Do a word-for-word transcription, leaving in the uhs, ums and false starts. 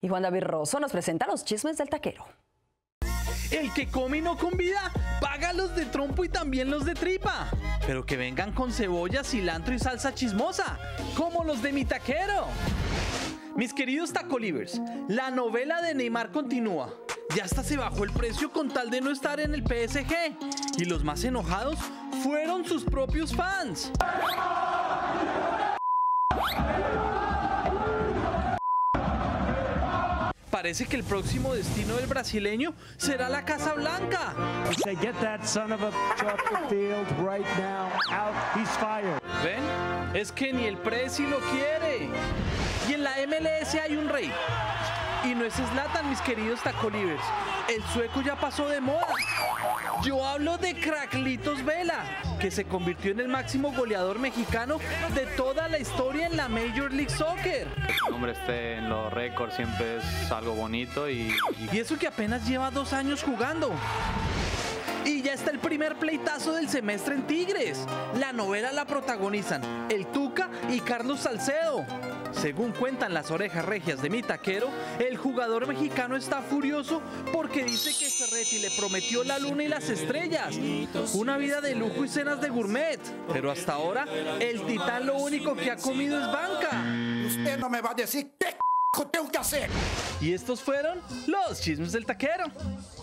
Y Juan David Rosso nos presenta los chismes del taquero. El que come y no convida, paga los de trompo y también los de tripa. Pero que vengan con cebolla, cilantro y salsa chismosa, como los de mi taquero. Mis queridos tacolivers, la novela de Neymar continúa. Ya hasta se bajó el precio con tal de no estar en el P S G. Y los más enojados fueron sus propios fans. Parece que el próximo destino del brasileño será la Casa Blanca. ¿Ven? Es que ni el Presi lo quiere. Y en la M L S hay un rey. Y no es Zlatan, mis queridos tacolivers. El sueco ya pasó de moda. Yo hablo de Carlitos Vela, que se convirtió en el máximo goleador mexicano de toda la historia en la Major League Soccer. Que el nombre esté en los récords siempre es algo bonito y... Y eso que apenas lleva dos años jugando. Y ya está el primer pleitazo del semestre en Tigres. La novela la protagonizan el Tuca y Carlos Salcedo. Según cuentan las orejas regias de mi taquero, el jugador mexicano está furioso porque dice que Ferretti le prometió la luna y las estrellas, una vida de lujo y cenas de gourmet. Pero hasta ahora, el titán lo único que ha comido es banca. Usted no me va a decir qué c*** tengo que hacer. Y estos fueron los chismes del taquero.